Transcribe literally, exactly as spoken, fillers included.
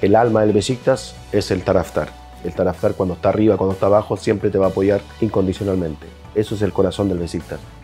El alma del Besiktas es el Taraftar. El Taraftar, cuando está arriba, cuando está abajo, siempre te va a apoyar incondicionalmente. Eso es el corazón del Besiktas.